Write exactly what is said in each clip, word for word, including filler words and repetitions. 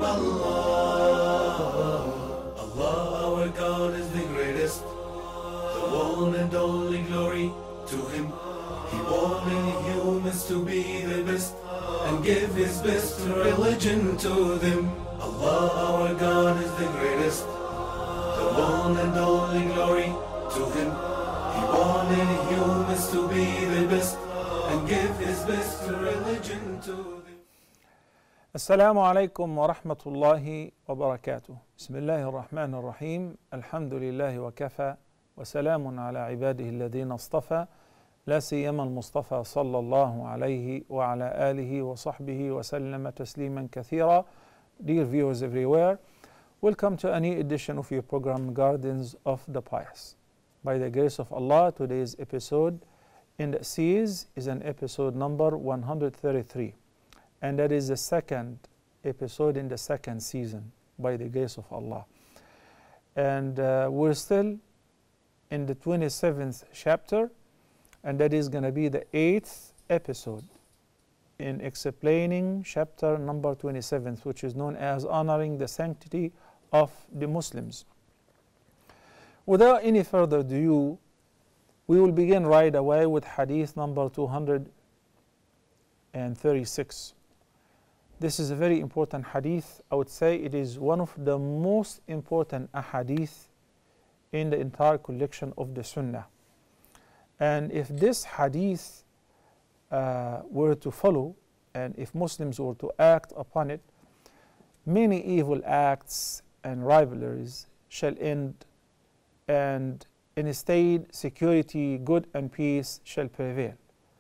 Allah. Allah, our God is the greatest, the one and only glory to Him. He wanted humans to be the best and give His best religion to them. Allah, our God is the greatest, the one and only glory to Him. He wanted humans to be the best and give His best religion to them. السلام عليكم ورحمة الله وبركاته. بسم الله الرحمن الرحيم. الحمد لله وكفى وسلام على عباده الذين اصطفى لا سيما المصطفى صلى الله عليه وعلى آله وصحبه وسلم تسليما كثيرا. Dear viewers everywhere, welcome to a new edition of your program Gardens of the Pious. By the grace of Allah, today's episode in the series is an episode number one hundred thirty-three. And that is the second episode in the second season, by the grace of Allah. And uh, we're still in the twenty-seventh chapter, and that is going to be the eighth episode in explaining chapter number twenty-seven, which is known as Honoring the Sanctity of the Muslims. Without any further ado, we will begin right away with hadith number two hundred thirty-six. This is a very important hadith. I would say it is one of the most important ahadith in the entire collection of the Sunnah. And if this hadith uh, were to follow, and if Muslims were to act upon it, many evil acts and rivalries shall end, and instead security, good and peace shall prevail.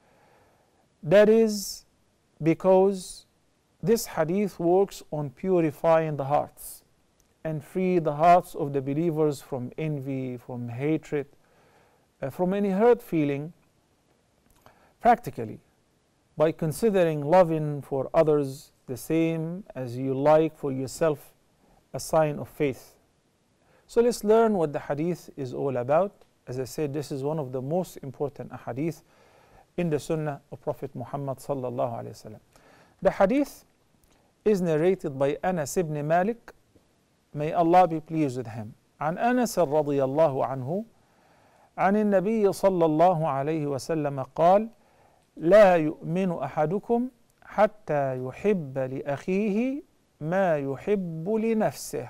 That is because this hadith works on purifying the hearts and free the hearts of the believers from envy, from hatred, uh, from any hurt feeling, practically, by considering loving for others the same as you like for yourself, a sign of faith. So let's learn what the hadith is all about. As I said, this is one of the most important hadith in the Sunnah of Prophet Muhammad sallallahu alaihi wasallam. The hadith is narrated by Anas ibn Malik, may Allah be pleased with him. عن أنس رضي الله عنه عن النبي صلى الله عليه وسلم قال: لا يؤمن أحدكم حتى يحب لأخيه ما يحب لنفسه.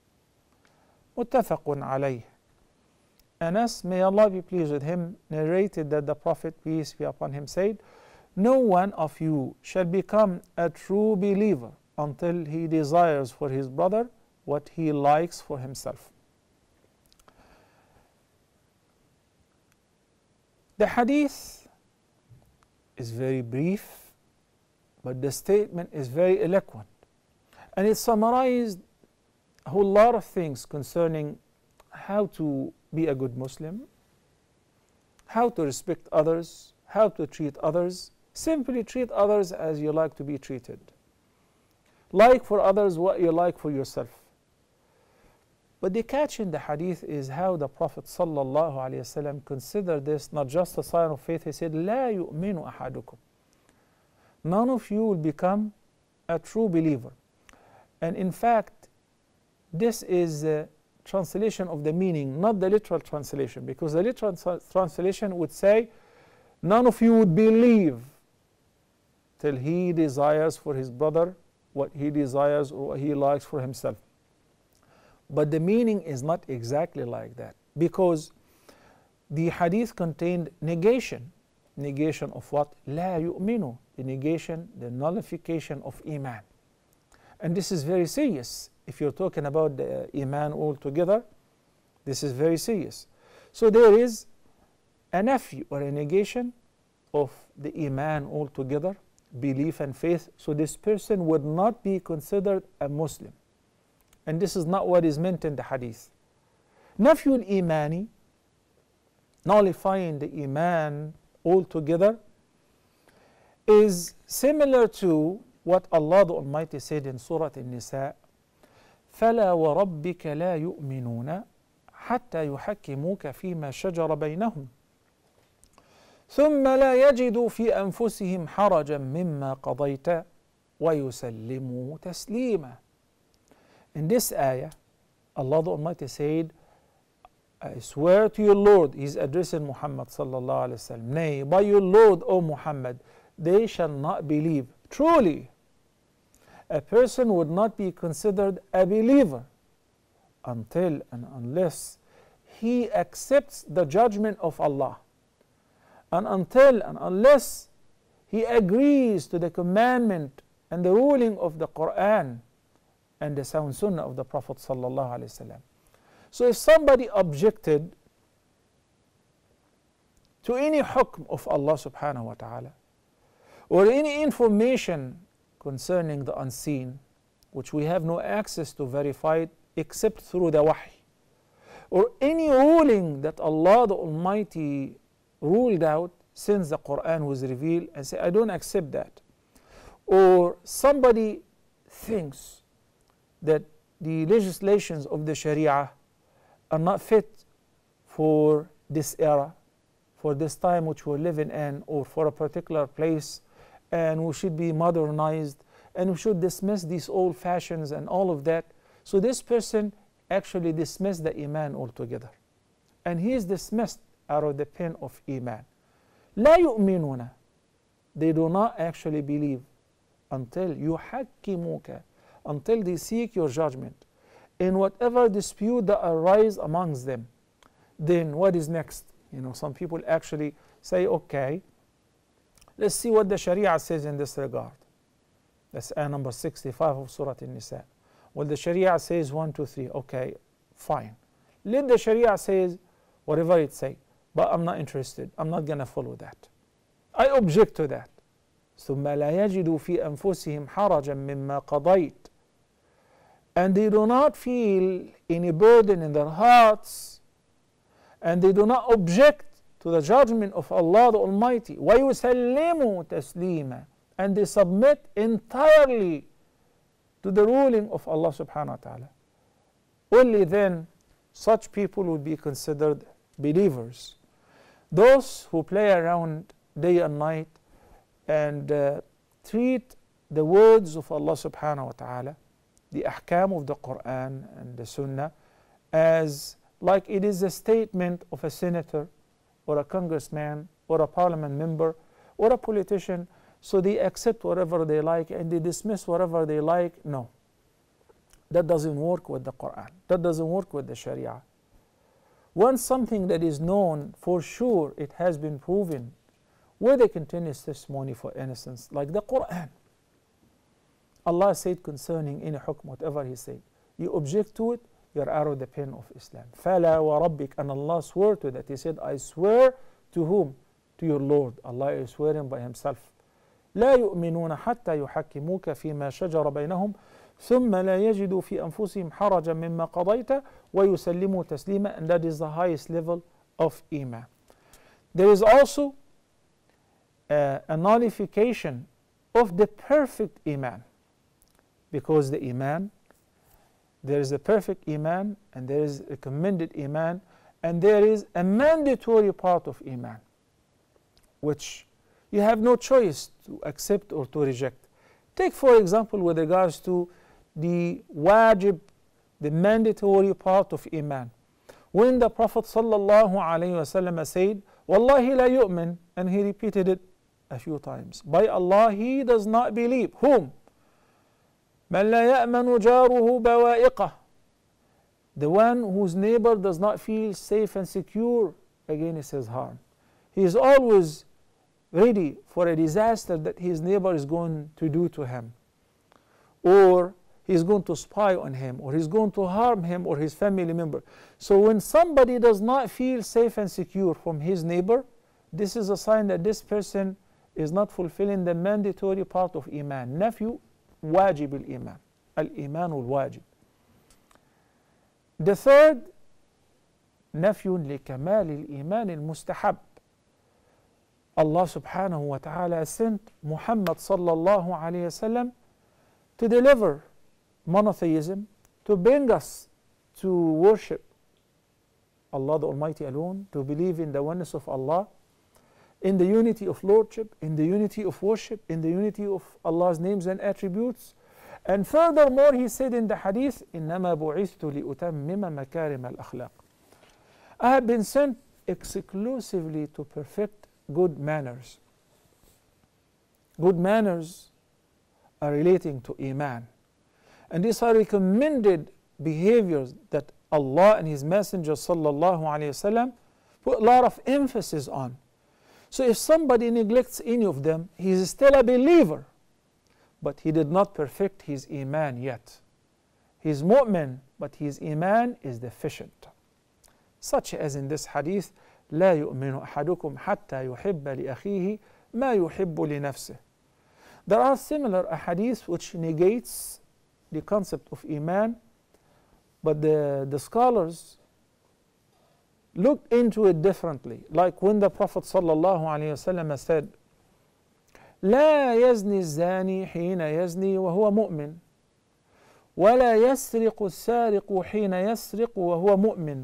متفق عليه. Anas, may Allah be pleased with him, narrated that the Prophet, peace be upon him, said, no one of you shall become a true believer until he desires for his brother what he likes for himself. The hadith is very brief, but the statement is very eloquent. And it summarized a whole lot of things concerning how to be a good Muslim, how to respect others, how to treat others. Simply treat others as you like to be treated. Like for others what you like for yourself. But the catch in the hadith is how the Prophet sallallahu alaihi wasallam considered this not just a sign of faith. He said, لا يؤمن أحدكم. None of you will become a true believer. And in fact, this is a translation of the meaning, not the literal translation, because the literal translation would say, none of you would believe till he desires for his brother what he desires or what he likes for himself. But the meaning is not exactly like that, because the hadith contained negation. Negation of what? لا يؤمن. The negation, the nullification of Iman. And this is very serious. If you're talking about the Iman altogether, this is very serious. So there is a nafi or a negation of the Iman altogether, belief and faith. So this person would not be considered a Muslim. And this is not what is meant in the hadith. Nafyul Imani, nullifying the Iman altogether, is similar to what Allah the Almighty said in Surah An-Nisa, فَلَا وَرَبِّكَ لَا يُؤْمِنُونَ حَتَّى يُحَكِّمُوكَ فِيمَا شَجَرَ بَيْنَهُمْ ثُمَّ لَا يَجِدُوا فِي أَنفُسِهِمْ حَرَجًا مِمَّا قَضَيْتَ وَيُسَلِّمُوا تَسْلِيمًا. In this ayah, Allah the Almighty said, I swear to your Lord, He's addressing Muhammad sallallahu alaihi wasallam, nay, by your Lord, O Muhammad, they shall not believe. Truly, a person would not be considered a believer until and unless he accepts the judgment of Allah, and until and unless he agrees to the commandment and the ruling of the Quran and the sound sunnah of the Prophet sallallahu alaihi wasallam. So if somebody objected to any hukm of Allah subhanahu wa ta'ala, or any information concerning the unseen, which we have no access to verify it except through the wahy, or any ruling that Allah the Almighty ruled out since the Quran was revealed, and say, I don't accept that. Or somebody thinks that the legislations of the Sharia are not fit for this era, for this time which we're living in, or for a particular place, and we should be modernized, and we should dismiss these old fashions and all of that. So this person actually dismissed the Iman altogether, and he is dismissed out of the pen of Iman. لا يؤمنون, they do not actually believe until يحكموك, until they seek your judgment in whatever dispute that arise amongst them. Then what is next? You know, some people actually say, okay, let's see what the Sharia says in this regard. That's ayah number sixty-five of Surah An-Nisa. Well, the Sharia says one, two, three. Okay, fine. Let the Sharia says whatever it say, but I'm not interested. I'm not going to follow that. I object to that. ثم لا يجدوا في أنفسهم حرجا مما قضيت. And they do not feel any burden in their hearts, and they do not object to the judgment of Allah the Almighty. وَيُسَلِّمُوا تَسْلِيمًا, and they submit entirely to the ruling of Allah subhanahu wa ta'ala. Only then such people would be considered believers. Those who play around day and night and uh, treat the words of Allah subhanahu wa ta'ala, the ahkam of the Quran and the Sunnah, as like it is a statement of a senator or a congressman or a parliament member or a politician, so they accept whatever they like and they dismiss whatever they like. No, that doesn't work with the Quran. That doesn't work with the Sharia. Once something that is known for sure, it has been proven with a continuous testimony, for instance, like the Quran. Allah said concerning any hukm, whatever He said, you object to it, you're out of the pen of Islam. فَلَا وَرَبِّكَ, and Allah swore to that. He said, I swear to whom? To your Lord. Allah is swearing by Himself. لا يؤمنون حتى يحكموك فيما شجر بينهم ثم لا يجدوا في أنفسهم حرجا مما قضيت ويسلموا تسليما, and that is the highest level of Iman. There is also uh, a nullification of the perfect Iman, because the Iman, there is a perfect Iman and there is a commended Iman, and there is a mandatory part of Iman which you have no choice to accept or to reject. Take for example with regards to the wajib, the mandatory part of Iman. When the Prophet sallallahu alayhi wa sallam said, Wallahi la yu'min, and he repeated it a few times, by Allah he does not believe. Whom? مَنْ لَا يَأْمَنُ جَارُهُ بَوَائِقَهُ, the one whose neighbor does not feel safe and secure against his harm. He is always ready for a disaster that his neighbor is going to do to him, or he's going to spy on him, or he's going to harm him or his family member. So when somebody does not feel safe and secure from his neighbor, this is a sign that this person is not fulfilling the mandatory part of Iman. Nafyu wajib al-Iman, al-Iman al-wajib. The third, nafyun li kamal al-Iman al-mustahab. Allah subhanahu wa ta'ala sent Muhammad sallallahu alayhi wasallam to deliver monotheism, to bring us to worship Allah the Almighty alone, to believe in the oneness of Allah, in the unity of lordship, in the unity of worship, in the unity of Allah's names and attributes, And furthermore, he said in the hadith, إِنَّمَا بُعِثْتُ لِأُتَمِّمَ مَكَارِمَ الْأَخْلَاقِ. I have been sent exclusively to perfect good manners. Good manners are relating to Iman. And these are recommended behaviors that Allah and His Messenger sallallahu alayhi wasallam put a lot of emphasis on. So if somebody neglects any of them, he is still a believer, but he did not perfect his Iman yet. He is mu'min, but his Iman is deficient. Such as in this hadith, لا يؤمن أحدكم حتى يحب لأخيه ما يحب لنفسه. There are similar hadiths which negates the concept of Iman, but the, the scholars look into it differently. Like when the Prophet sallallahu alaihi wasallam said, لا يزني الزاني حين يزني وهو مؤمن ولا يسرق السارق حين يسرق وهو مؤمن.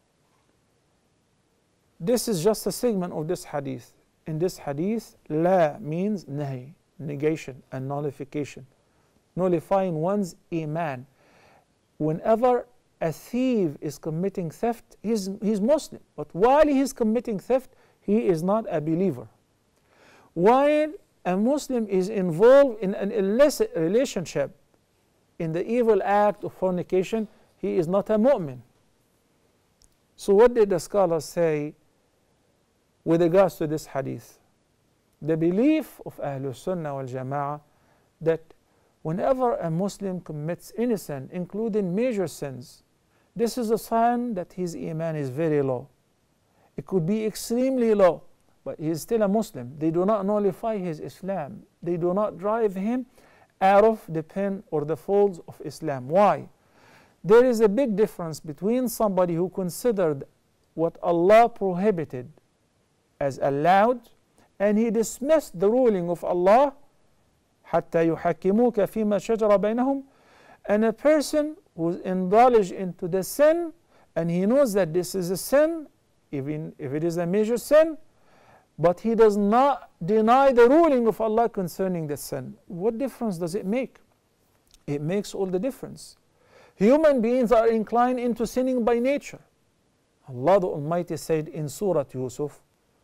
This is just a segment of this hadith. In this hadith, لا means nahi, negation and nullification, nullifying one's Iman. Whenever a thief is committing theft, he's, he's Muslim, but while he is committing theft, he is not a believer. While a Muslim is involved in an illicit relationship, in the evil act of fornication, he is not a mu'min. So what did the scholars say with regards to this hadith? The belief of Ahlul Sunnah wal Jama'ah that whenever a Muslim commits any sin, including major sins, this is a sign that his Iman is very low. It could be extremely low, but he is still a Muslim. They do not nullify his Islam. They do not drive him out of the pen or the folds of Islam. Why? There is a big difference between somebody who considered what Allah prohibited as allowed, and he dismissed the ruling of Allah, حتى يحكموك فيما شجر بينهم, and a person who is indulged into the sin and he knows that this is a sin, even if it is a major sin, but he does not deny the ruling of Allah concerning the sin. What difference does it make? It makes all the difference. Human beings are inclined into sinning by nature. Allah the Almighty said in Surah Yusuf,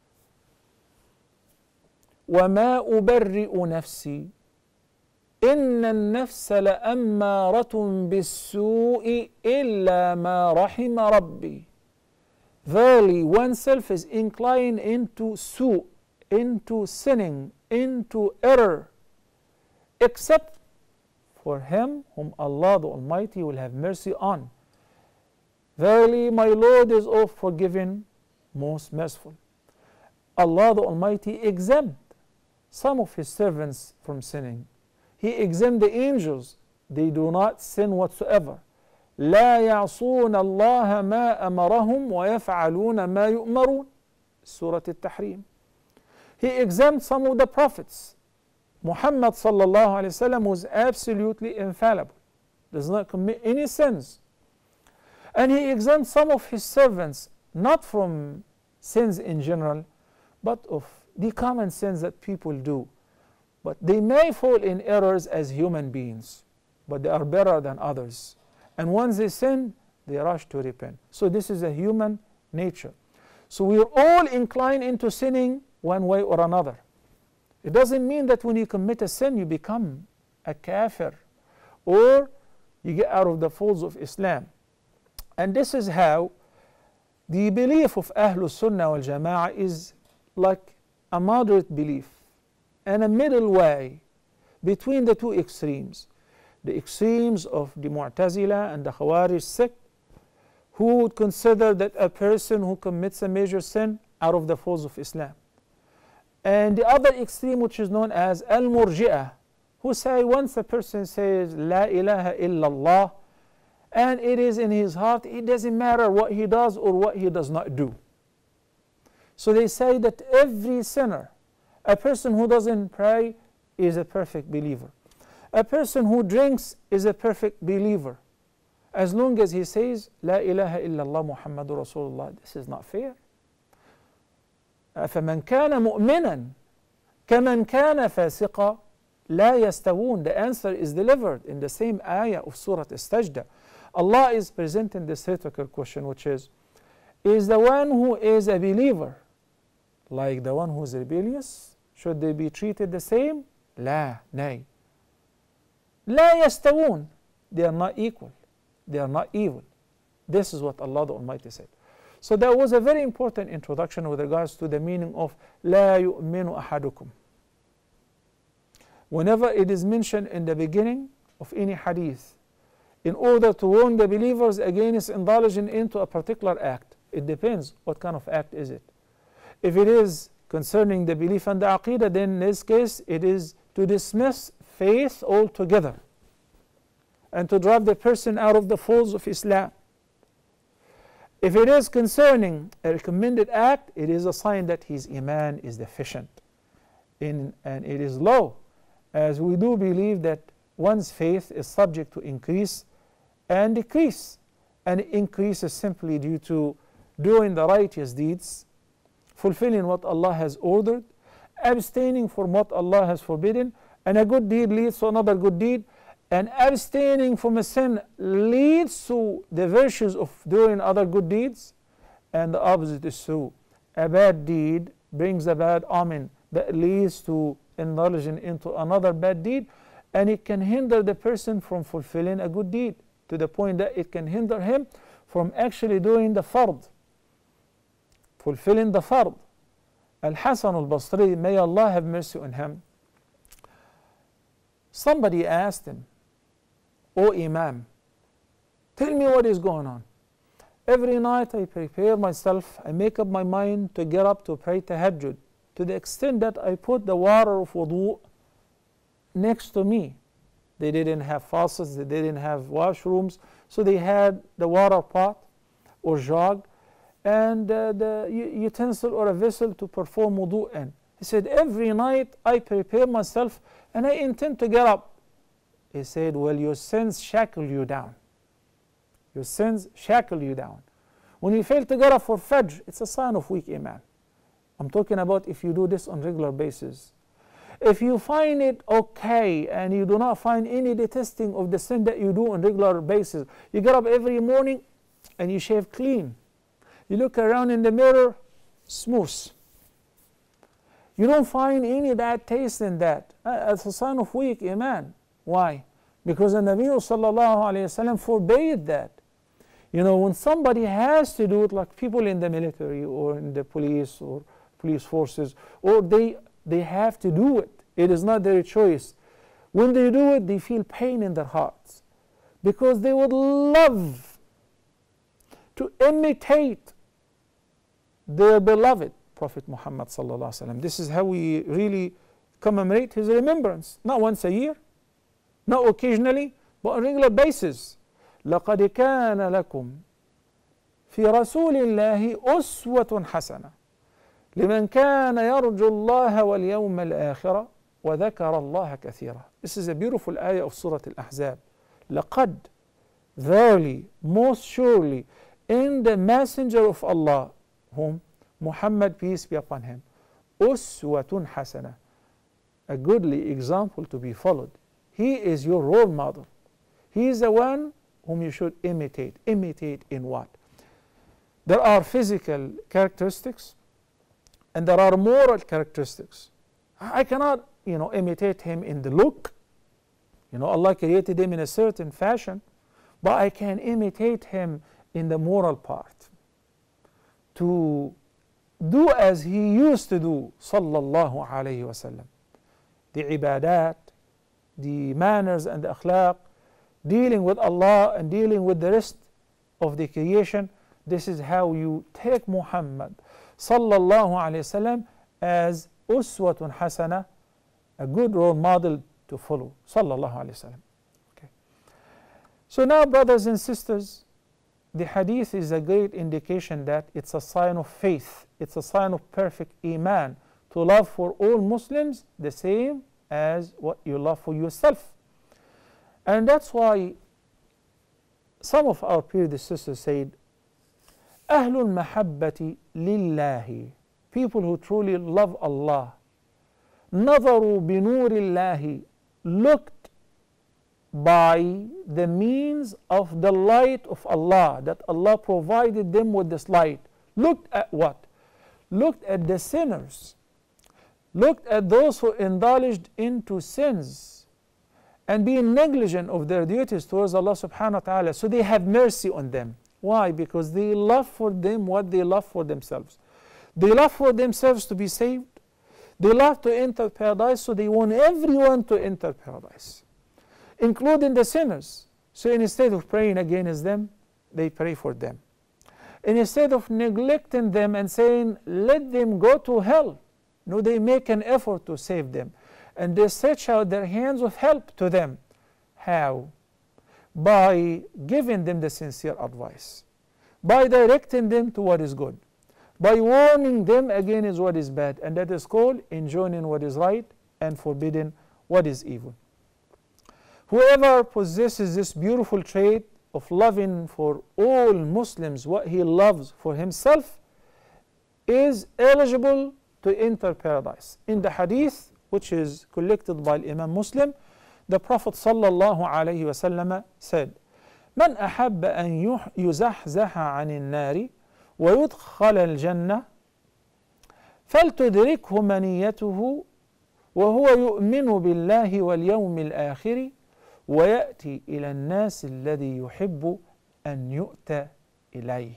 وَمَا أُبَرِّئُ نَفْسِي إِنَّ النَّفْسَ لَأَمَّارَةٌ بِالسُّوءِ إِلَّا مَا رَحِمَ رَبِّي. Verily, oneself is inclined into su', into sinning, into error, except for him whom Allah the Almighty will have mercy on. Verily, my Lord is all forgiving, most merciful. Allah the Almighty exempt some of His servants from sinning. He exempt the angels. They do not sin whatsoever. لا يعصون الله ما أمرهم ويفعلون ما يؤمرون. Surah At-Tahrim. He exempts some of the prophets. Muhammad sallallahu alayhi wasallam was absolutely infallible, does not commit any sins. And he exempts some of his servants, not from sins in general, but of the common sins that people do. But they may fall in errors as human beings, but they are better than others. And once they sin, they rush to repent. So this is a human nature. So we are all inclined into sinning one way or another. It doesn't mean that when you commit a sin, you become a kafir or you get out of the folds of Islam. And this is how the belief of Ahlul Sunnah wal Jama'ah is like a moderate belief and a middle way between the two extremes. The extremes of the Mu'tazila and the Khawarij sect, who would consider that a person who commits a major sin out of the folds of Islam. And the other extreme, which is known as Al-Murji'ah, who say once a person says La ilaha illallah and it is in his heart, it doesn't matter what he does or what he does not do. So they say that every sinner, a person who doesn't pray is a perfect believer. A person who drinks is a perfect believer, as long as he says La ilaha illallah Muhammadur Rasulullah. This is not fair. فمن كان مؤمنا كمن كان فاسقا لا يستوون. The answer is delivered in the same ayah of Surah As-Sajdah. Allah is presenting this rhetorical question, which is, is the one who is a believer like the one who is rebellious? Should they be treated the same? لا, nay. لا يستوون. They are not equal. They are not evil. This is what Allah the Almighty said. So that was a very important introduction with regards to the meaning of لا يؤمن أحدكم. Whenever it is mentioned in the beginning of any hadith, in order to warn the believers against indulging into a particular act, it depends what kind of act is it. If it is concerning the belief and the aqidah, then in this case it is to dismiss faith altogether and to drive the person out of the folds of Islam. If it is concerning a recommended act, it is a sign that his iman is deficient in, and it is low, as we do believe that one's faith is subject to increase and decrease, and increase is simply due to doing the righteous deeds, fulfilling what Allah has ordered, abstaining from what Allah has forbidden, and a good deed leads to another good deed, and abstaining from a sin leads to the virtues of doing other good deeds, and the opposite is true. A bad deed brings a bad omen that leads to indulging into another bad deed, and it can hinder the person from fulfilling a good deed to the point that it can hinder him from actually doing the fard, fulfilling the fard. Al-Hasan al-Basri, may Allah have mercy on him, somebody asked him, "O Imam, tell me what is going on. Every night I prepare myself, I make up my mind to get up to pray tahajjud, to the extent that I put the water of wudu next to me." They didn't have faucets, they didn't have washrooms, so they had the water pot or jug and uh, the utensil or a vessel to perform wudu in. He said, "Every night I prepare myself and I intend to get up." He said, "Well, your sins shackle you down. Your sins shackle you down. When you fail to get up for Fajr, it's a sign of weak iman." I'm talking about if you do this on regular basis. If you find it okay and you do not find any detesting of the sin that you do on regular basis, you get up every morning and you shave clean. You look around in the mirror, smooth. You don't find any bad taste in that. It's a sign of weak iman. Why? Because the Nabi sallallahu alayhi wasallam forbade that. You know, when somebody has to do it, like people in the military or in the police or police forces, or they they have to do it. It is not their choice. When they do it, they feel pain in their hearts because they would love to imitate their beloved Prophet Muhammad sallallahu alaihi wasallam. This is how we really commemorate his remembrance, not once a year, not occasionally, but on a regular basis. لَقَدْ كَانَ لَكُمْ فِي رَسُولِ اللَّهِ أُسْوَةٌ حَسَنَةٌ لمن كان يرجو الله واليوم الآخرة وذكر الله كثيرا. This is a beautiful ayah of Surah Al-Ahzab. لقد, verily, most surely, in the messenger of Allah, whom Muhammad, peace be upon him, أسوة حسنة, a goodly example to be followed. He is your role model. He is the one whom you should imitate. Imitate in what? There are physical characteristics and there are moral characteristics. I cannot, you know, imitate him in the look. You know, Allah created him in a certain fashion, but I can imitate him in the moral part. To do as he used to do, sallallahu alayhi wa sallam. The ibadat, the manners and the akhlaq, dealing with Allah and dealing with the rest of the creation. This is how you take Muhammad sallallahu alayhi wasallam as uswatun hasana, a good role model to follow, sallallahu alayhi wasallam. Okay. So now, brothers and sisters, the hadith is a great indication that it's a sign of faith, it's a sign of perfect iman, to love for all Muslims the same as what you love for yourself. And that's why some of our predecessors said, أهل المحبة لله, people who truly love Allah, نظروا بنور الله looked by the means of the light of Allah, that Allah provided them with this light. Looked at what? Looked at the sinners, looked at those who indulged into sins and being negligent of their duties towards Allah subhanahu wa ta'ala. So they have mercy on them. Why? Because they love for them what they love for themselves. They love for themselves to be saved. They love to enter paradise, so they want everyone to enter paradise, including the sinners. So instead of praying against them, they pray for them. And instead of neglecting them and saying, let them go to hell, no, they make an effort to save them. And they stretch out their hands of help to them. How? By giving them the sincere advice, by directing them to what is good, by warning them against what is bad, and that is called enjoining what is right and forbidding what is evil. Whoever possesses this beautiful trait of loving for all Muslims what he loves for himself is eligible to enter paradise. In the hadith, which is collected by Imam Muslim, the Prophet sallallahu alayhi wa sallam said, من أحب أن يزحزح عن النار ويدخل الجنة فلتدركه منيته وهو يؤمن بالله واليوم الآخر ويأتي إلى الناس الذي يحب أن يؤتى إليه.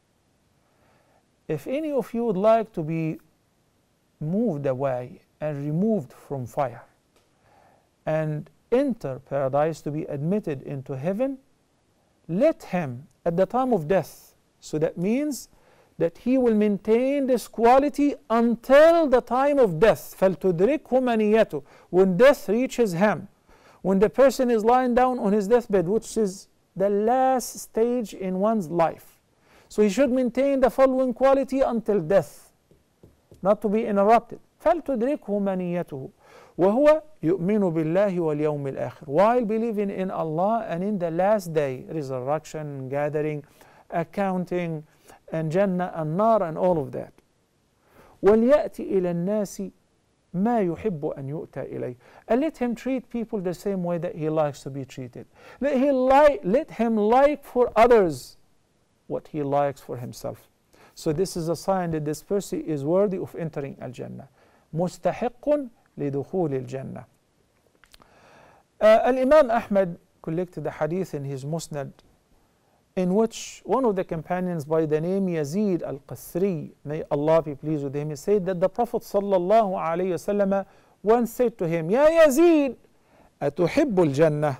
If any of you would like to be moved away and removed from fire and enter paradise, to be admitted into heaven, let him at the time of death, so that means that he will maintain this quality until the time of death. فَلْتُدْرِكْهُ مَنِيَّتُهُ. When death reaches him, when the person is lying down on his deathbed, which is the last stage in one's life, so he should maintain the following quality until death, not to be interrupted. فَلْتُدْرِكْهُ مَنِيَّتُهُ وَهُوَ يُؤْمِنُ بِاللَّهِ وَالْيَوْمِ الْآخِرِ. While believing in Allah and in the last day, resurrection, gathering, accounting, and Jannah and Nar and all of that. وَلْيَأْتِ إِلَى النَّاسِ مَا يُحِبُّ أَنْ يُؤْتَى إِلَيْهِ. And let him treat people the same way that he likes to be treated. Let, he li let him like for others what he likes for himself. So this is a sign that this person is worthy of entering Al-Jannah. مُسْتَحِقٌ لِدُخُولِ الْجَنَّةِ. Uh, Al-Imam Ahmad collected a hadith in his Musnad in which one of the companions by the name Yazid al-Qasri, may Allah be pleased with him, he said that the Prophet sallallahu alayhi wasallam once said to him, Ya Yazid, أتحب الجنة?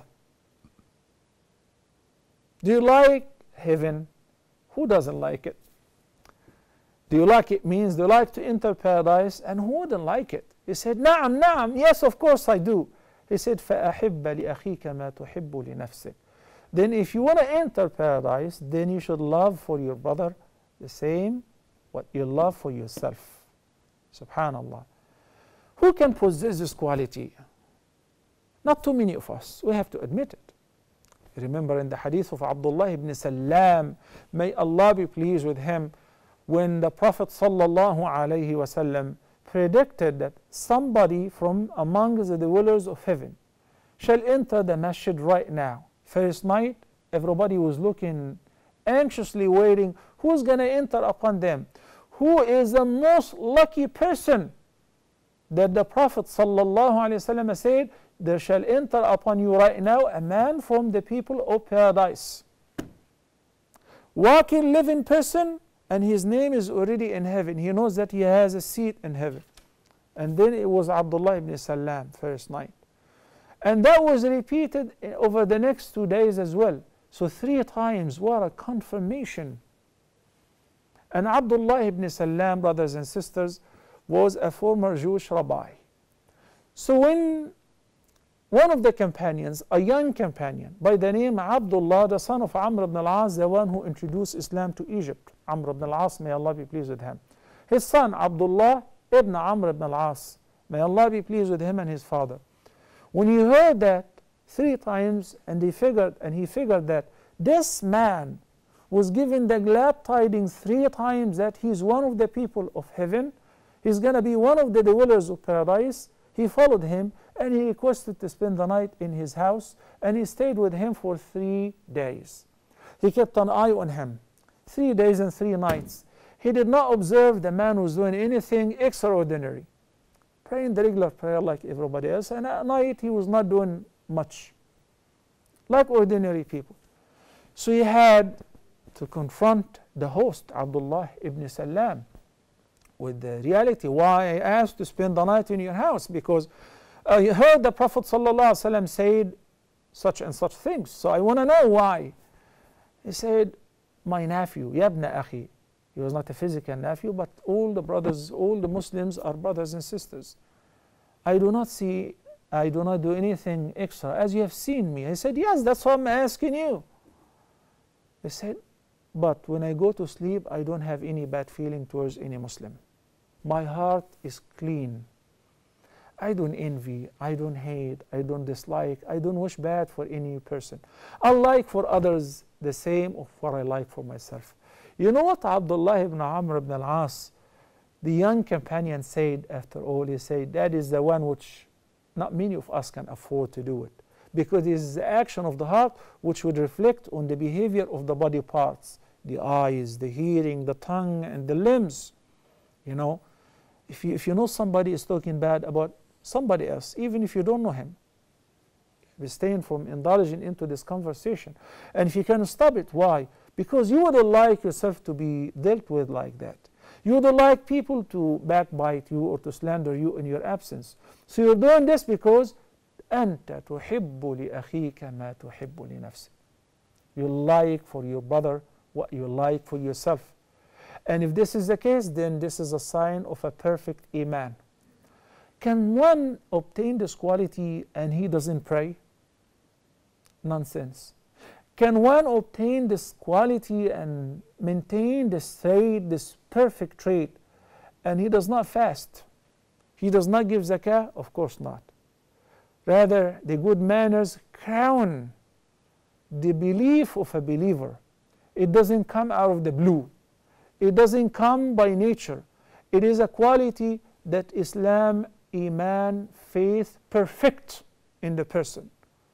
Do you like heaven? Who doesn't like it? Do you like it means, do you like to enter paradise? And who wouldn't like it? He said, نعم نعم, yes, of course I do. He said, فأحب لأخيك ما تحب لنفسك. Then if you want to enter paradise, then you should love for your brother the same what you love for yourself. Subhanallah. Who can possess this quality? Not too many of us. We have to admit it. Remember in the hadith of Abdullah ibn Salam, may Allah be pleased with him, when the Prophet sallallahu alayhi wasallam predicted that somebody from amongst the dwellers of heaven shall enter the masjid right now. First night, everybody was looking, anxiously waiting, who's going to enter upon them? Who is the most lucky person? That the Prophet sallallahu alaihi wasallam said, there shall enter upon you right now a man from the people of paradise. Walking, living person, and his name is already in heaven. He knows that he has a seat in heaven. And then it was Abdullah ibn Salam, first night. And that was repeated over the next two days as well. So three times, what a confirmation. And Abdullah ibn Salam, brothers and sisters, was a former Jewish rabbi. So when one of the companions, a young companion by the name Abdullah, the son of Amr ibn al-As, the one who introduced Islam to Egypt, Amr ibn al-As, may Allah be pleased with him. His son Abdullah ibn Amr ibn al-As, may Allah be pleased with him and his father. When he heard that three times, and he figured, and he figured that this man was given the glad tidings three times that he's one of the people of heaven, he's going to be one of the dwellers of paradise, he followed him and he requested to spend the night in his house, and he stayed with him for three days. He kept an eye on him, three days and three nights. He did not observe the man was doing anything extraordinary, praying the regular prayer like everybody else, and at night he was not doing much, like ordinary people. So he had to confront the host, Abdullah ibn Salam, with the reality. Why I asked to spend the night in your house? Because I heard the Prophet ﷺ said such and such things, so I want to know why. He said, my nephew, yabna akhi. He was not a physical nephew, but all the brothers, all the Muslims are brothers and sisters. I do not see, I do not do anything extra, as you have seen me. I said, yes, that's why I'm asking you. He said, but when I go to sleep, I don't have any bad feeling towards any Muslim. My heart is clean. I don't envy, I don't hate, I don't dislike, I don't wish bad for any person. I like for others the same of what I like for myself. You know what Abdullah ibn Amr ibn al-As, the young companion, said after all? He said, that is the one which not many of us can afford to do it, because it is the action of the heart which would reflect on the behavior of the body parts, the eyes, the hearing, the tongue, and the limbs. You know, if you, if you know somebody is talking bad about somebody else, even if you don't know him, abstain from indulging into this conversation. And if you can stop it, why? Because you wouldn't like yourself to be dealt with like that. You wouldn't like people to backbite you or to slander you in your absence. So you're doing this because أنت تحب لأخيك ما تحب لنفسك. You like for your brother what you like for yourself. And if this is the case, then this is a sign of a perfect iman. Can one obtain this quality and he doesn't pray? Nonsense. Can one obtain this quality and maintain this trait, this perfect trait, and he does not fast? He does not give zakah? Of course not. Rather, the good manners crown the belief of a believer. It doesn't come out of the blue. It doesn't come by nature. It is a quality that Islam, Iman, faith, perfect in the person.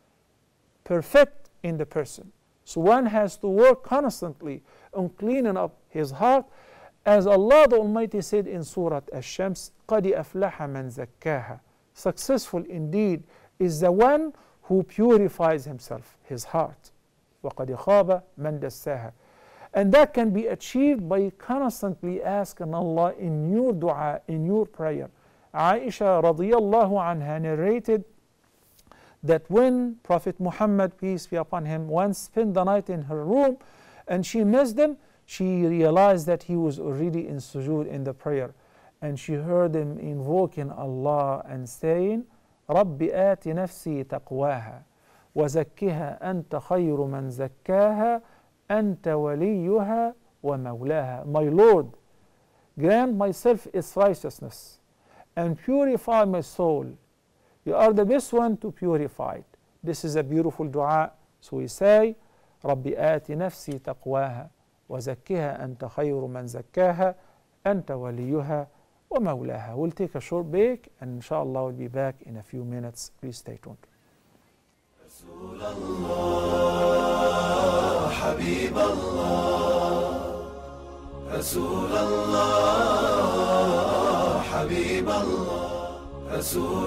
Perfect in the person. So one has to work constantly on cleaning up his heart, as Allah the Almighty said in Surah Ash-Shams, قَدِ أَفْلَحَ مَنْ زَكَّاهَا. Successful indeed is the one who purifies himself, his heart. وَقَدْ خَابَ مَنْ دَسَّاهَا. And that can be achieved by constantly asking Allah in your dua, in your prayer. Aisha radiyallahu anha narrated that when Prophet Muhammad, peace be upon him, once spent the night in her room and she missed him, she realized that he was already in sujood in the prayer. And she heard him invoking Allah and saying, رَبِّ آتِ نَفْسِي تَقْوَاهَا وَزَكِّهَا أَنْتَ خَيْرُ مَنْ زَكَّاهَا أَنْتَ وَلِيُّهَا وَمَوْلَاهَا. My Lord, grant myself its righteousness and purify my soul. You are the best one to purify it. This is a beautiful dua. So we say, رَبِّ آتِ نَفْسِي تَقْوَاهَا وَزَكِّهَا أَنْتَ خَيْرُ مَنْ زَكَّاهَا أَنْتَ وَلِيُّهَا وَمَوْلَاهَا. We'll take a short break and inshallah we'll be back in a few minutes. Please stay tuned. رسول الله حبيب الله رسول الله حبيب الله رسول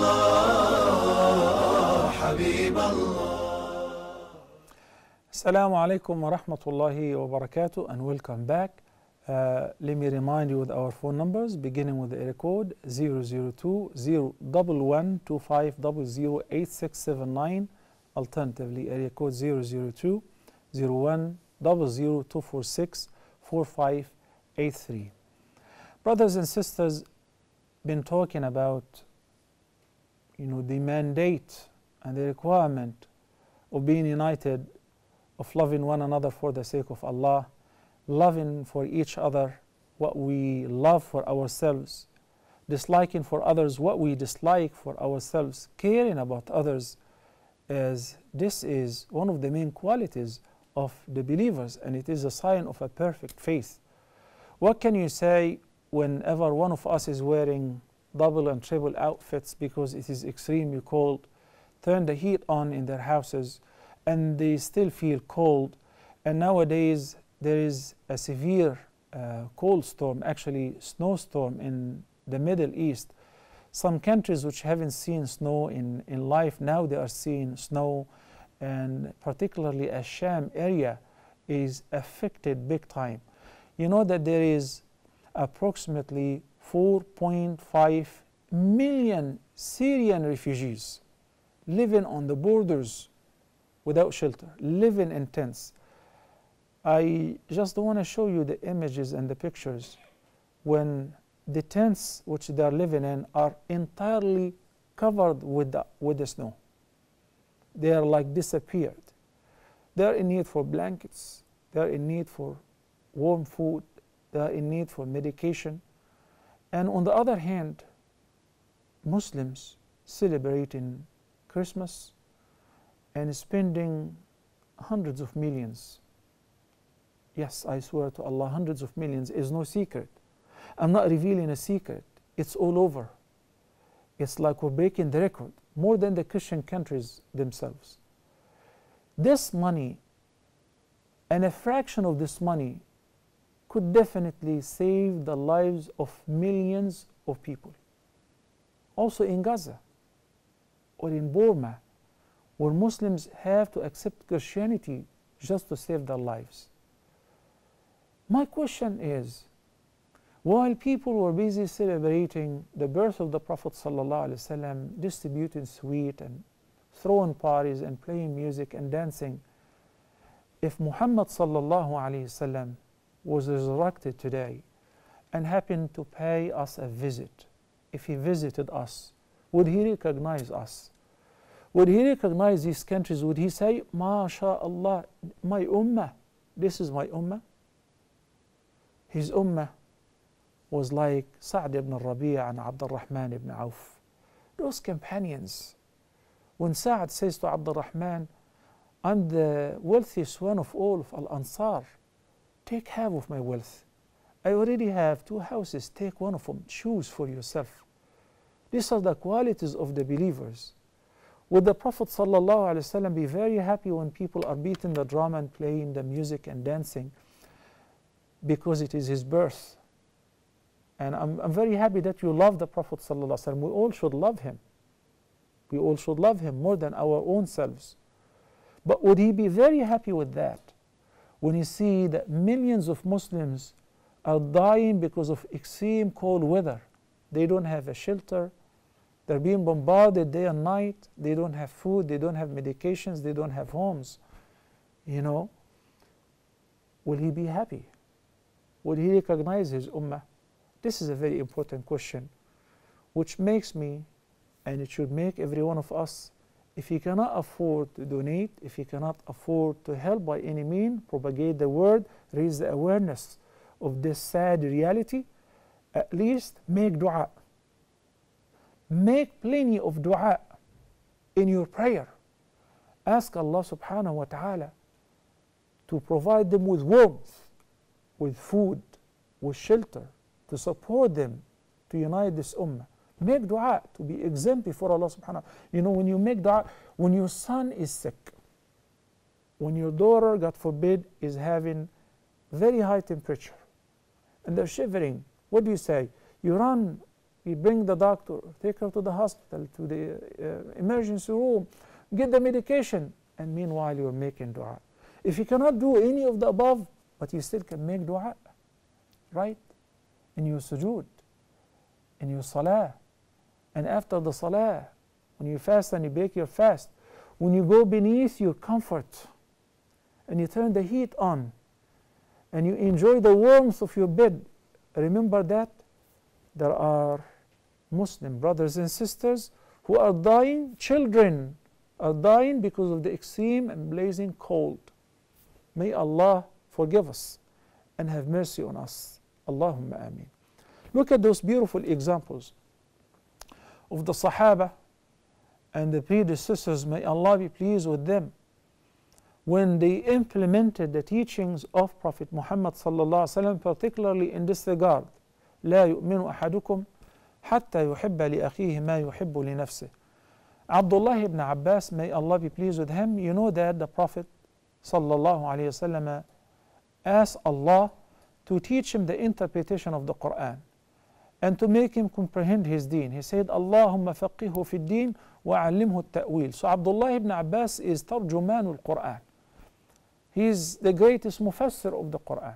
الله حبيب الله. Assalamu alaikum wa rahmatullahi wa barakatuh, and welcome back. Uh, let me remind you with our phone numbers, beginning with the area code zero zero two zero one one two five zero zero eight six seven nine, alternatively area code zero zero two zero one zero zero two four six four five eight three. Brothers and sisters, been talking about, you know, the mandate and the requirement of being united, of loving one another for the sake of Allah, loving for each other what we love for ourselves, disliking for others what we dislike for ourselves, caring about others, as this is one of the main qualities of the believers, and it is a sign of a perfect faith. What can you say whenever one of us is wearing double and triple outfits because it is extremely cold, turn the heat on in their houses, and they still feel cold. And nowadays there is a severe uh, cold storm, actually snowstorm in the Middle East. Some countries which haven't seen snow in, in life, now they are seeing snow, and particularly a Sham area is affected big time. You know that there is approximately four point five million Syrian refugees living on the borders without shelter, living in tents. I just want to show you the images and the pictures when the tents which they are living in are entirely covered with the, with the snow. They are like disappeared. They are in need for blankets, they are in need for warm food, they are in need for medication. And on the other hand, Muslims celebrating Christmas and spending hundreds of millions. Yes, I swear to Allah, hundreds of millions is no secret. I'm not revealing a secret. It's all over. It's like we're breaking the record, more than the Christian countries themselves. This money, and a fraction of this money, could definitely save the lives of millions of people. Also in Gaza or in Burma, where Muslims have to accept Christianity just to save their lives. My question is, while people were busy celebrating the birth of the Prophet ﷺ, distributing sweets and throwing parties and playing music and dancing, if Muhammad ﷺ was resurrected today and happened to pay us a visit, if he visited us, would he recognize us? Would he recognize these countries? Would he say, MashaAllah, my ummah, this is my ummah? His ummah was like Sa'd ibn Rabi' and Abd al-Rahman ibn Auf. Those companions. When Sa'd says to Abd al-Rahman, I'm the wealthiest one of all of Al-Ansar, take half of my wealth. I already have two houses, take one of them, choose for yourself. These are the qualities of the believers. Would the Prophet ﷺ be very happy when people are beating the drum and playing the music and dancing because it is his birth? And I'm, I'm very happy that you love the Prophet ﷺ. We all should love him. We all should love him more than our own selves. But would he be very happy with that when he see that millions of Muslims are dying because of extreme cold weather? They don't have a shelter. They're being bombarded day and night. They don't have food. They don't have medications. They don't have homes. You know, will he be happy? Will he recognize his ummah? This is a very important question, which makes me, and it should make every one of us, if he cannot afford to donate, if he cannot afford to help by any means, propagate the word, raise the awareness of this sad reality, at least make dua. Make plenty of dua in your prayer. Ask Allah subhanahu wa ta'ala to provide them with warmth, with food, with shelter, to support them, to unite this ummah. Make dua to be exempt before Allah subhanahu wa ta'ala. You know, when you make dua, when your son is sick, when your daughter, God forbid, is having very high temperature, and they're shivering, what do you say? You run, you bring the doctor, take her to the hospital, to the uh, emergency room, get the medication, and meanwhile you're making dua. If you cannot do any of the above, but you still can make dua, right? In your sujood, in your salah, and after the salah, when you fast and you break your fast, when you go beneath your comfort, and you turn the heat on, and you enjoy the warmth of your bed, remember that there are Muslim brothers and sisters who are dying, children are dying because of the extreme and blazing cold. May Allah forgive us and have mercy on us. Allahumma ameen. Look at those beautiful examples of the Sahaba and the predecessors, may Allah be pleased with them, when they implemented the teachings of Prophet Muhammad sallallahu alaihi wasallam, particularly in this regard. لا يؤمن أحدكم حتى يحب لأخيه ما يحب لنفسه. Abdullah ibn Abbas, may Allah be pleased with him, you know that the Prophet sallallahu alayhi wasallam asked Allah to teach him the interpretation of the Quran and to make him comprehend his deen. He said, Allahumma faqihu fi din wa allimhu at-ta'wil. So Abdullah ibn Abbas is tarjuman al-Quran. He is the greatest mufassir of the Quran.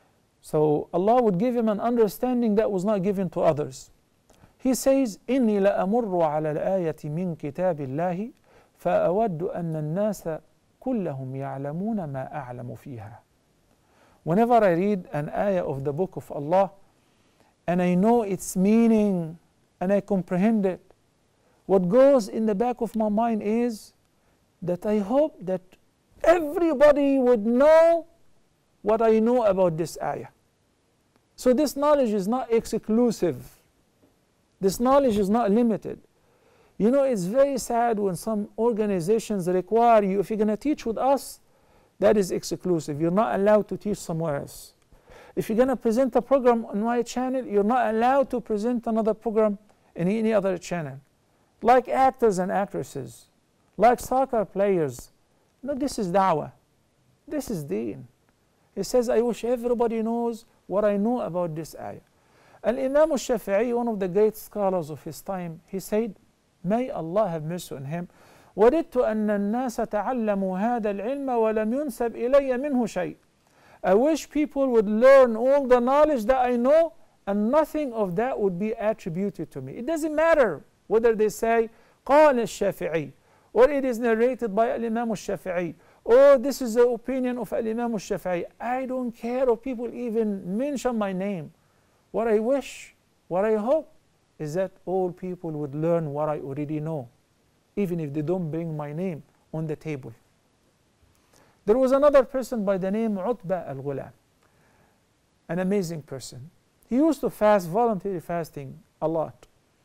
So Allah would give him an understanding that was not given to others. He says, إني لأمر على الآية من كتاب الله فأود أن الناس كلهم يعلمون ما أعلم فيها. Whenever I read an ayah of the book of Allah and I know its meaning and I comprehend it, what goes in the back of my mind is that I hope that everybody would know what I know about this ayah. So this knowledge is not exclusive. This knowledge is not limited. You know, it's very sad when some organizations require you, if you're going to teach with us, that is exclusive. You're not allowed to teach somewhere else. If you're going to present a program on my channel, you're not allowed to present another program in any other channel. Like actors and actresses, like soccer players. No, this is da'wah. This is deen. He says, I wish everybody knows what I know about this ayah. Al-Imam al-Shafi'i, one of the great scholars of his time, he said, may Allah have mercy on him, وَرِدْتُ أَنَّ النَّاسَ تَعَلَّمُوا هَذَا الْعِلْمَ وَلَمْ يُنْسَبْ إِلَيَّ مِنْهُ شَيْءٍ. I wish people would learn all the knowledge that I know and nothing of that would be attributed to me. It doesn't matter whether they say, قال الشافعي, or it is narrated by Al-Imam al-Shafi'i, or this is the opinion of Al-Imam al-Shafi'i. I don't care if people even mention my name. What I wish, what I hope, is that all people would learn what I already know, even if they don't bring my name on the table. There was another person by the name Utbah al-Ghulam, an amazing person. He used to fast, voluntary fasting, a lot.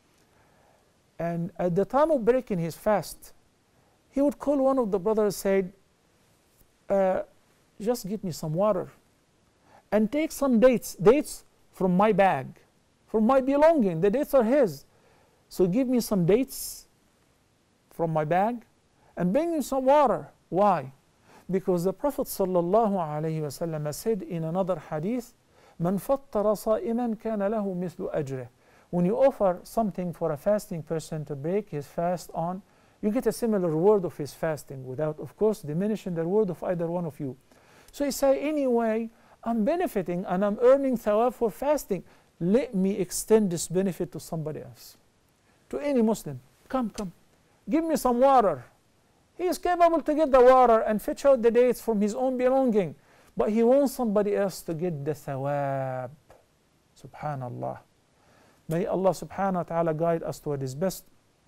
And at the time of breaking his fast, he would call one of the brothers, said, uh, just give me some water and take some dates, dates from my bag, from my belonging. The dates are his. So give me some dates from my bag and bring me some water. Why? Because the Prophet sallallahu alaihi wasallam said in another hadith, "Man fattara sa'iman kana lahu mithlu ajrih." When you offer something for a fasting person to break his fast on, you get a similar reward of his fasting, without, of course, diminishing the reward of either one of you. So he said, anyway, I'm benefiting and I'm earning thawab for fasting. Let me extend this benefit to somebody else, to any Muslim. Come, come, give me some water. He is capable to get the water and fetch out the dates from his own belonging, but he wants somebody else to get the thawab. Subhanallah. May Allah subhanahu wa ta'ala guide us toward his best.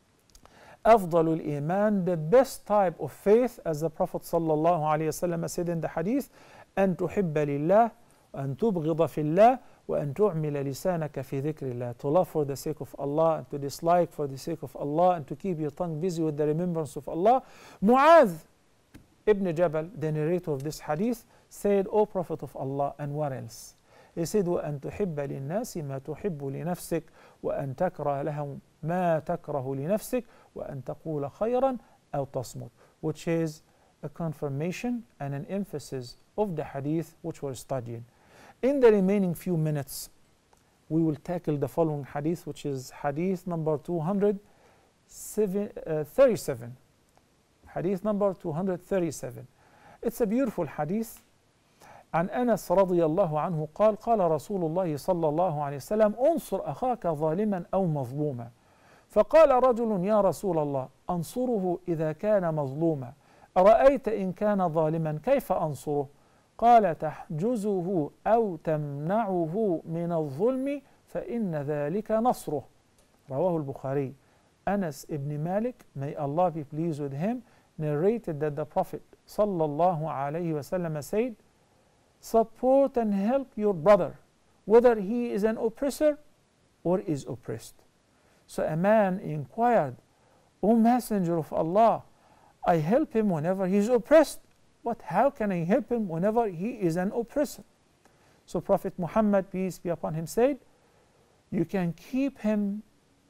أفضل الإيمان, the best type of faith, as the Prophet sallallahu alayhi wasallam said in the hadith, أن تحب لله وأن تبغض في الله وأن تعمل لسانك في ذكر الله. To love for the sake of Allah, and to dislike for the sake of Allah, and to keep your tongue busy with the remembrance of Allah. Mu'adh ibn Jabal, the narrator of this hadith, said, O Prophet of Allah, and what else? He said, وأن تحب للناس ما تحب لنفسك وأن تكره لهم ما تكره لنفسك وأن تقول خيرا أو تصمت, which is a confirmation and an emphasis of the hadith which we're studying. In the remaining few minutes, we will tackle the following hadith, which is hadith number two hundred thirty-seven. Hadith number two hundred thirty-seven. It's a beautiful hadith. عن أنس رضي الله عنه قال قال رسول الله صلى الله عليه وسلم انصر أخاك ظالما أو مظلوما فقال رجل يا رسول الله أنصره إذا كان مظلوما أرأيت إن كان ظالما كيف أنصره قال تحجزه أو تمنعه من الظلم فإن ذلك نصره. رواه البخاري. Anas ibn Malik, may Allah be pleased with him, narrated that the Prophet sallallahu alayhi wasallam said, support and help your brother, whether he is an oppressor or is oppressed. So a man inquired, O Messenger of Allah, I help him whenever he is oppressed, but how can I help him whenever he is an oppressor? So Prophet Muhammad, peace be upon him, said, you can keep him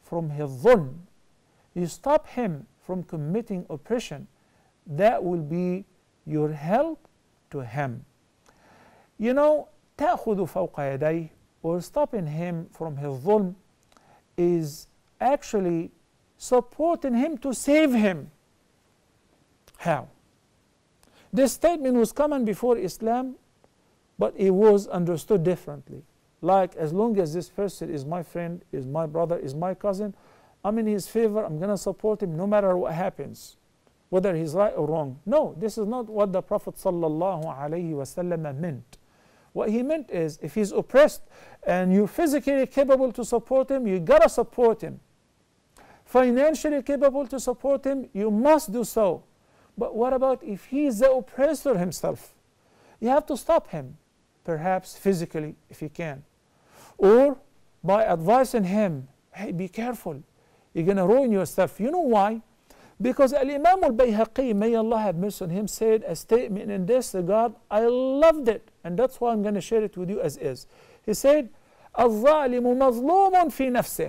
from his dhulm, you stop him from committing oppression, that will be your help to him. You know, تأخذ فوق يديه, or stopping him from his dhulm, is actually supporting him to save him. How? This statement was common before Islam, but it was understood differently. Like, as long as this person is my friend, is my brother, is my cousin, I'm in his favor, I'm going to support him no matter what happens, whether he's right or wrong. No, this is not what the Prophet ﷺ meant. What he meant is, if he's oppressed and you're physically capable to support him, you got to support him. Financially capable to support him, you must do so. But what about if he's the oppressor himself? You have to stop him, perhaps physically if you can, or by advising him, hey, be careful, you're going to ruin yourself. You know why? Because Al-Imam Al-Bayhaqi, may Allah have mercy on him, said a statement in this regard. I loved it, and that's why I'm going to share it with you as is. He said, الظالم مظلوم في نفسه.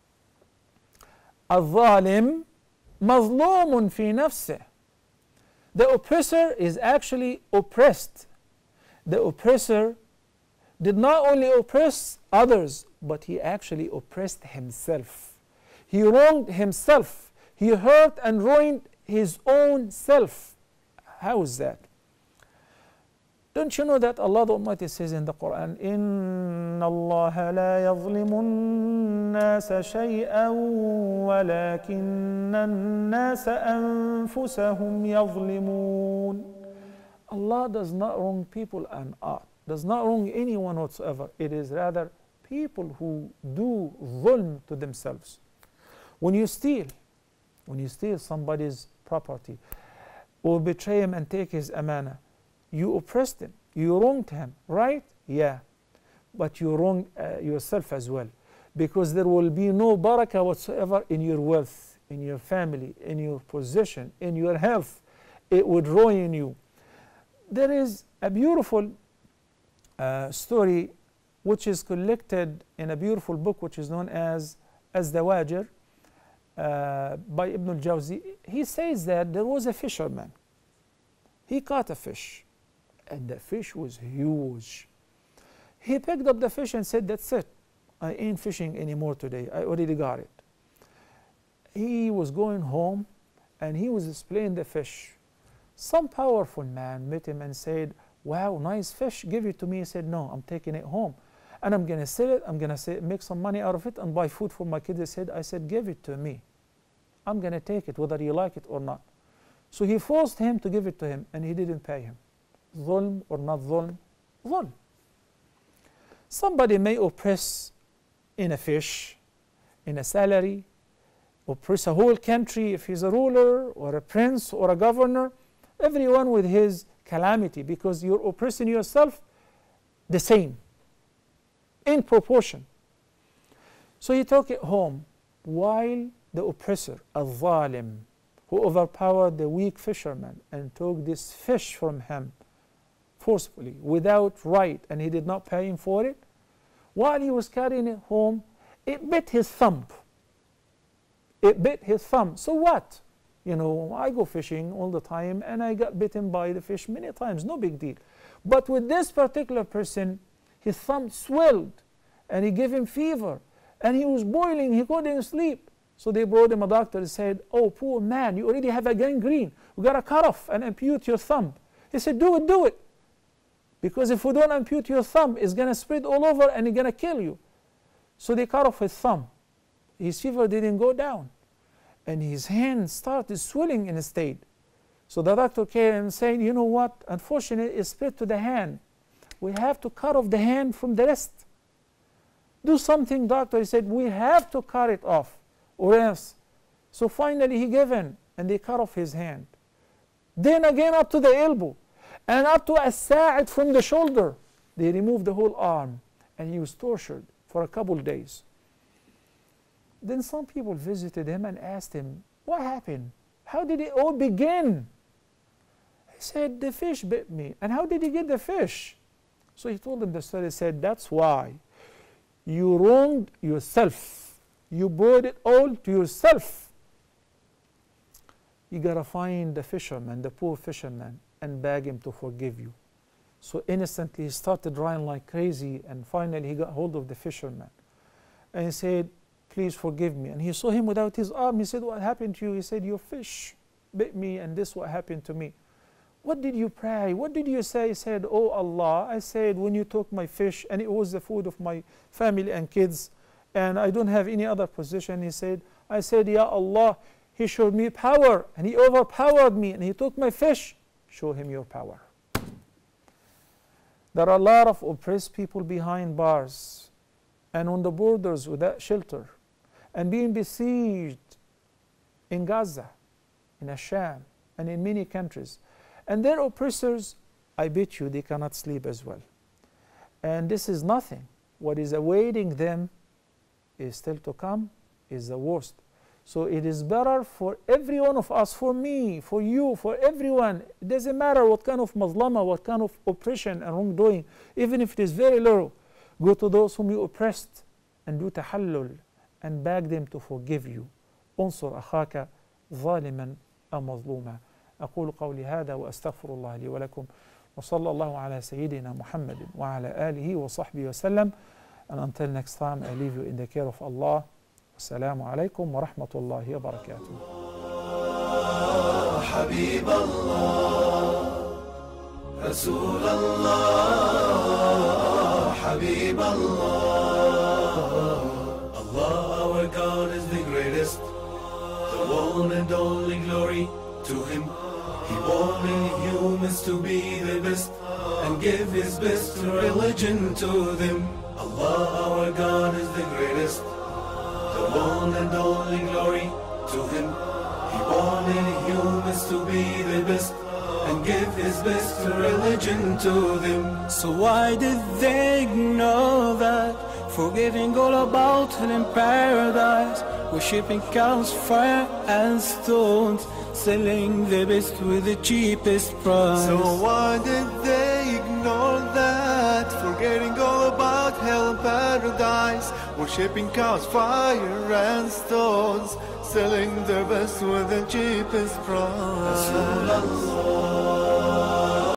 الظالم مظلوم في نفسه. The oppressor is actually oppressed. The oppressor did not only oppress others, but he actually oppressed himself. He wronged himself. He hurt and ruined his own self. How is that? Don't you know that Allah the Almighty says in the Quran, إِنَّ اللَّهَ لَا يَظْلِمُ النَّاسَ شَيْئًا وَلَكِنَّ النَّاسَ أَنفُسَهُمْ يَظْلِمُونَ. Allah does not wrong people and art, does not wrong anyone whatsoever. It is rather people who do dhulm to themselves. When you steal, when you steal somebody's property, or betray him and take his amana, you oppressed him, you wronged him, right? Yeah, but you wronged uh, yourself as well, because there will be no barakah whatsoever in your wealth, in your family, in your position, in your health. It would ruin you. There is a beautiful uh, story which is collected in a beautiful book which is known as Az-Zawajir uh, by Ibn al-Jawzi. He says that there was a fisherman. He caught a fish, and the fish was huge. He picked up the fish and said, that's it, I ain't fishing anymore today, I already got it. He was going home and he was displaying the fish. Some powerful man met him and said, wow, nice fish, give it to me. He said, no, I'm taking it home and I'm going to sell it, I'm going to make some money out of it and buy food for my kids. He said, I said, give it to me, I'm going to take it whether you like it or not. So he forced him to give it to him, and he didn't pay him. Dhulm or not dhulm? Dhulm. Somebody may oppress in a fish, in a salary, oppress a whole country if he's a ruler or a prince or a governor, everyone with his calamity, because you're oppressing yourself the same, in proportion. So he took it home, while the oppressor, al-zalim, who overpowered the weak fisherman and took this fish from him forcefully, without right, and he did not pay him for it, while he was carrying it home, it bit his thumb. It bit his thumb. So what? You know, I go fishing all the time and I got bitten by the fish many times, no big deal. But with this particular person, his thumb swelled and he gave him fever and he was boiling, he couldn't sleep. So they brought him a doctor and said, oh, poor man, you already have a gangrene. We got to cut off and ampute your thumb. He said, do it, do it. Because if we don't ampute your thumb, it's going to spread all over and it's going to kill you. So they cut off his thumb. His fever didn't go down. And his hand started swelling in a state. So the doctor came and said, you know what? Unfortunately, it spread to the hand. We have to cut off the hand from the wrist. Do something, doctor. He said, we have to cut it off, or else. So finally he gave in, and they cut off his hand. Then again up to the elbow, and up to a sa'id from the shoulder. They removed the whole arm, and he was tortured for a couple of days. Then some people visited him and asked him, what happened? How did it all begin? He said, the fish bit me. And how did he get the fish? So he told them the story. He said, that's why you wronged yourself. You brought it all to yourself. You gotta find the fisherman, the poor fisherman, and beg him to forgive you. So instantly he started crying like crazy, and finally he got hold of the fisherman. And he said, please forgive me. And he saw him without his arm. He said, what happened to you? He said, your fish bit me, and this is what happened to me. What did you pray? What did you say? He said, oh Allah, I said, when you took my fish, and it was the food of my family and kids, and I don't have any other position. He said, I said, Ya Allah, He showed me power, and He overpowered me, and He took my fish. Show Him your power. There are a lot of oppressed people behind bars and on the borders without shelter, and being besieged in Gaza, in Asham, and in many countries. And their oppressors, I bet you they cannot sleep as well. And this is nothing. What is awaiting them is still to come, is the worst. So it is better for every one of us, for me, for you, for everyone. It doesn't matter what kind of mazlama, what kind of oppression and wrongdoing, even if it is very low. Go to those whom you oppressed and do tahallul and beg them to forgive you. انصر أخاك ظالما أو مظلوما. أقول قولي هذا وأستغفر الله لي ولكم وصلى الله على سيدنا محمد وعلى آله وصحبه وسلم. And until next time, I leave you in the care of Allah. Assalamu alaikum wa rahmatullahi wa barakatuh. حبيب الله رسول الله حبيب الله. Allah, our God, is the greatest, the one and only glory to Him. He wanted humans to be the best and give His best religion to them. Allah, our God, is the greatest, the one and only glory to Him. He wanted humans to be the best and give His best religion to them. So why did they ignore that? Forgetting all about Hell in paradise, worshipping cows, fire and stones, selling the best with the cheapest price. So why did they ignore that? Forgetting all about hell and paradise, worshipping cows, fire and stones, selling their best with the cheapest price.